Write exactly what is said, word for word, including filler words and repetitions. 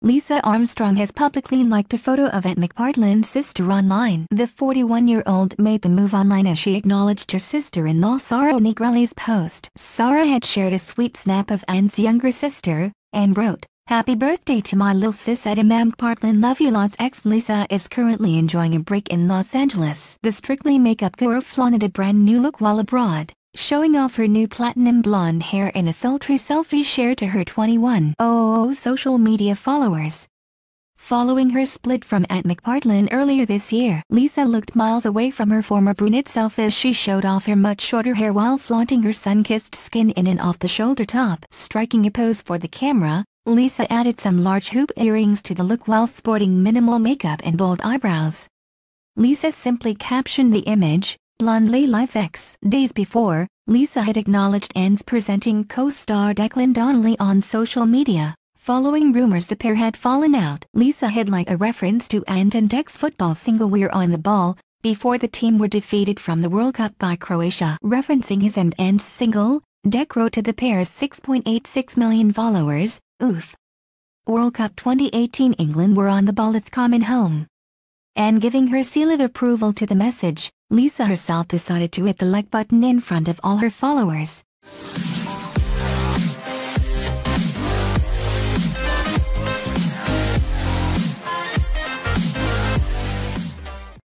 Lisa Armstrong has publicly liked a photo of Ant McPartlin's sister online. The forty-one-year-old made the move online as she acknowledged her sister-in-law Sarha Nigrelli's post. Sarha had shared a sweet snap of Ant's younger sister, and wrote, "Happy birthday to my lil sis Ant McPartlin, love you lots." Ex Lisa is currently enjoying a break in Los Angeles. The Strictly Makeup girl flaunted a brand new look while abroad, showing off her new platinum blonde hair in a sultry selfie shared to her twenty-one thousand social media followers. Following her split from Ant McPartlin earlier this year, Lisa looked miles away from her former brunette self as she showed off her much shorter hair while flaunting her sun-kissed skin in an off-the-shoulder top. Striking a pose for the camera, Lisa added some large hoop earrings to the look while sporting minimal makeup and bold eyebrows. Lisa simply captioned the image, "Blondly Life X." Days before, Lisa had acknowledged Ant's presenting co-star Declan Donnelly on social media, following rumors the pair had fallen out. Lisa had liked a reference to Ant and Dec's football single "We're on the Ball" before the team were defeated from the World Cup by Croatia. Referencing his and Ant's single, Dec wrote to the pair's six point eight six million followers, "Oof. World Cup twenty eighteen England were on the ball, it's coming home." And giving her seal of approval to the message, Lisa herself decided to hit the like button in front of all her followers.